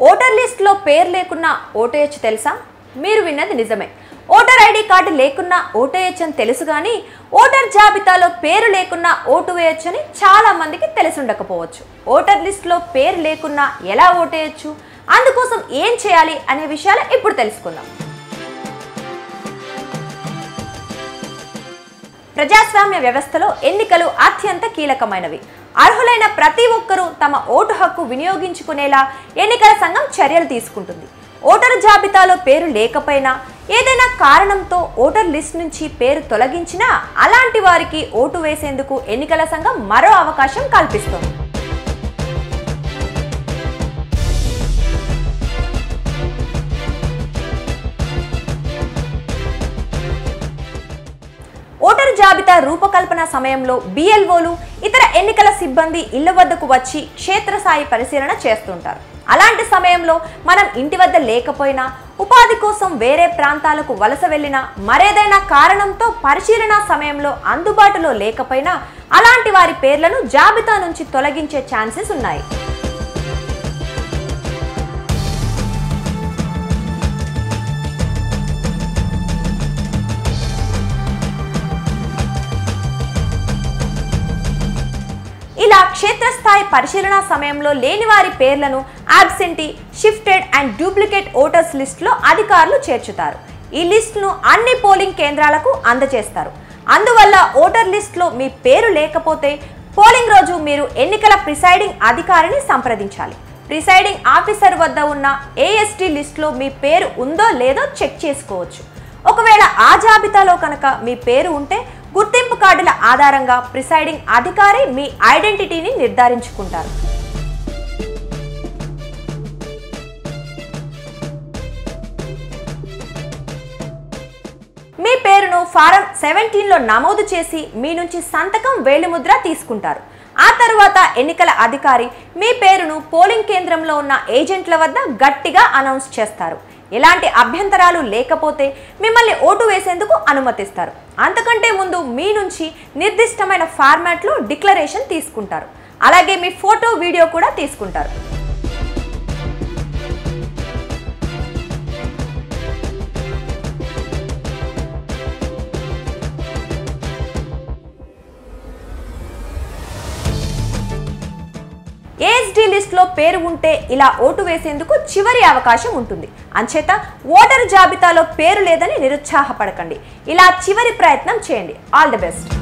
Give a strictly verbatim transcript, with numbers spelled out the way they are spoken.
Voter list లో పేరు లేకున్నా ఓటేయచ్చు తెలుసా? మీరు విన్నది నిజమే. ఓటర్ ఐడి కార్డు లేకున్నా ఓటేయచ్చని తెలుసు కానీ ఓటర్ జాబితాలో పేరు లేకున్నా ఓటు వేయొచ్చని చాలా మందికి తెలిసి ఉండకపోవచ్చు. ఓటర్ లిస్ట్ లో పేరు లేకున్నా ఎలా ఓటేయచ్చు, అందుకోసం ఏం చేయాలి అనే విషయాలు ఇప్పుడు తెలుసుకుందాం. ప్రజాస్వామ్య వ్యవస్థలో ఎన్నికలు అత్యంత కీలకమైనవి. అర్హులైన ప్రతి ఒక్కరూ తమ ఓటు హక్కు వినియోగించుకునేలా ఎన్నికల సంఘం చర్యలు తీసుకుంటుంది. ఓటరు జాబితాలో పేరు లేకపోయినా ఏదైనా కారణంతో ఓటర్ లిస్ట్ నుంచి పేరు తొలగించినా అలాంటి వారికి ఓటు వేసేందుకు ఎన్నికల సంఘం మరో అవకాశం కల్పిస్తుంది. ఓటరు జాబితా రూపకల్పన సమయంలో బిఎల్ఓలు ఇతర ఎన్నికల సిబ్బంది ఇళ్ల వద్దకు వచ్చి క్షేత్రస్థాయి పరిశీలన చేస్తుంటారు. అలాంటి సమయంలో మనం ఇంటి వద్ద లేకపోయినా, ఉపాధి కోసం వేరే ప్రాంతాలకు వలస వెళ్ళినా, మరేదైనా కారణంతో పరిశీలన సమయంలో అందుబాటులో లేకపోయినా అలాంటి వారి పేర్లను జాబితా నుంచి తొలగించే ఛాన్సెస్ ఉన్నాయి. ఇలా క్షేత్రస్థాయి పరిశీలన సమయంలో లేని వారి పేర్లను absentee, shifted and duplicate voters లిస్టులో అధికారులు చేర్చుతారు. ఈ లిస్టును అన్ని పోలింగ్ కేంద్రాలకు అందజేస్తారు. అందువల్ల ఓటర్ లిస్టులో మీ పేరు లేకపోతే పోలింగ్ రోజు మీరు ఎన్నికల ప్రిసైడింగ్ అధికారిని సంప్రదించాలి. ప్రిసైడింగ్ ఆఫీసర్ వద్ద ఉన్న ఏఎస్టీ లిస్టులో మీ పేరు ఉందో లేదో చెక్ చేసుకోవచ్చు. ఒకవేళ ఆ జాబితాలో కనుక మీ పేరు ఉంటే గుర్తింపు కార్డుల ఆధారంగా ప్రిసైడింగ్ అధికారి మీ ఐడెంటిటీని నిర్ధారించుకుంటారు. మీ పేరును ఫారం సెవెంటీన్ లో నమోదు చేసి మీ నుంచి సంతకం వేలిముద్ర తీసుకుంటారు. ఆ తర్వాత ఎన్నికల అధికారి మీ పేరును పోలింగ్ కేంద్రంలో ఉన్న ఏజెంట్ల వద్ద గట్టిగా అనౌన్స్ చేస్తారు. ఎలాంటి అభ్యంతరాలు లేకపోతే మిమ్మల్ని ఓటు వేసేందుకు అనుమతిస్తారు. అంతకంటే ముందు మీ నుంచి నిర్దిష్టమైన ఫార్మాట్లో డిక్లరేషన్ తీసుకుంటారు. అలాగే మీ ఫోటో, వీడియో కూడా తీసుకుంటారు. ఏఎస్డీ లిస్ట్ లో పేరు ఉంటే ఇలా ఓటు వేసేందుకు చివరి అవకాశం ఉంటుంది. అంచేత ఓటరు జాబితాలో పేరు లేదని నిరుత్సాహపడకండి. ఇలా చివరి ప్రయత్నం చేయండి. All the best.